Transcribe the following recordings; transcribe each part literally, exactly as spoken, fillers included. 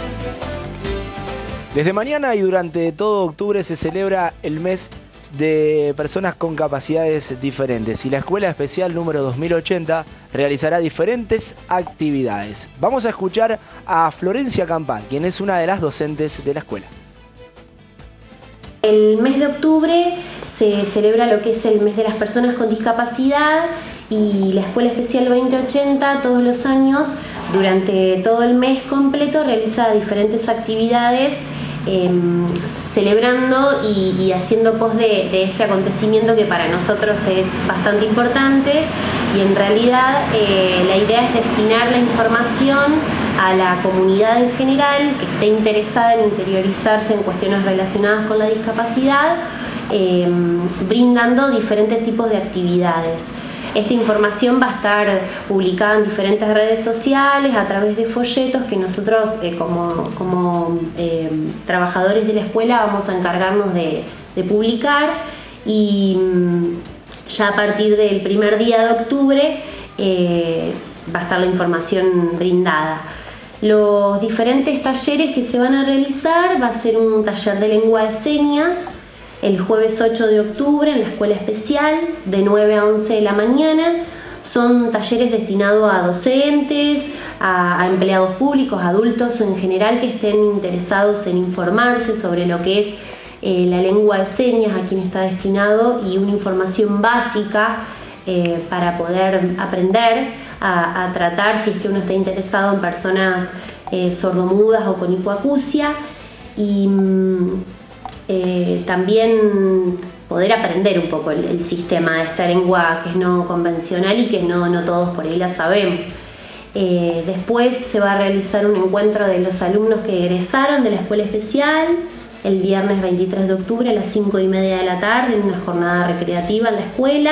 Desde mañana y durante todo octubre se celebra el mes de personas con capacidades diferentes y la Escuela Especial número dos mil ochenta realizará diferentes actividades. Vamos a escuchar a Florencia Campán, quien es una de las docentes de la escuela. El mes de octubre se celebra lo que es el mes de las personas con discapacidad y la Escuela Especial veinte ochenta todos los años, durante todo el mes completo, realiza diferentes actividades eh, celebrando y, y haciendo pos de, de este acontecimiento que para nosotros es bastante importante, y en realidad eh, la idea es destinar la información a la comunidad en general que esté interesada en interiorizarse en cuestiones relacionadas con la discapacidad, eh, brindando diferentes tipos de actividades. Esta información va a estar publicada en diferentes redes sociales a través de folletos que nosotros eh, como, como eh, trabajadores de la escuela vamos a encargarnos de, de publicar, y ya a partir del primer día de octubre eh, va a estar la información brindada. Los diferentes talleres que se van a realizar: va a ser un taller de lengua de señas el jueves ocho de octubre en la Escuela Especial de nueve a once de la mañana. Son talleres destinados a docentes, a, a empleados públicos, adultos en general que estén interesados en informarse sobre lo que es eh, la lengua de señas, a quien está destinado, y una información básica eh, para poder aprender a, a tratar, si es que uno está interesado, en personas eh, sordomudas o con hipoacusia. Y Eh, también poder aprender un poco el, el sistema de esta lengua que es no convencional y que no, no todos por ahí la sabemos. Eh, después se va a realizar un encuentro de los alumnos que egresaron de la Escuela Especial el viernes veintitrés de octubre a las cinco y media de la tarde, en una jornada recreativa en la escuela.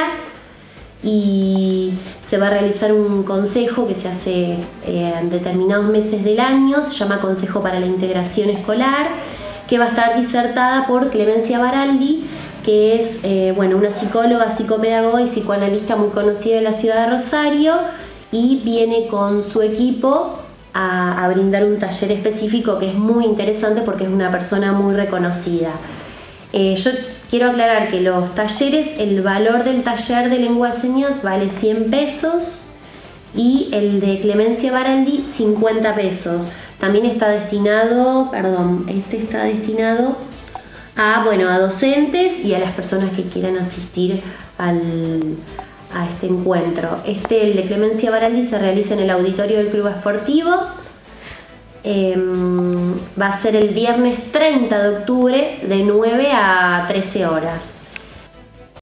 Y se va a realizar un consejo que se hace eh, en determinados meses del año, se llama Consejo para la Integración Escolar, que va a estar disertada por Clemencia Baraldi, que es eh, bueno, una psicóloga, psicopedagoga y psicoanalista muy conocida de la ciudad de Rosario, y viene con su equipo a, a brindar un taller específico que es muy interesante porque es una persona muy reconocida. Eh, yo quiero aclarar que los talleres, el valor del taller de lengua de señas vale cien pesos y el de Clemencia Baraldi cincuenta pesos. También está destinado, perdón, este está destinado a, bueno, a docentes y a las personas que quieran asistir al, a este encuentro. Este, el de Clemencia Baraldi, se realiza en el auditorio del Club Esportivo. Eh, va a ser el viernes treinta de octubre de nueve a trece horas.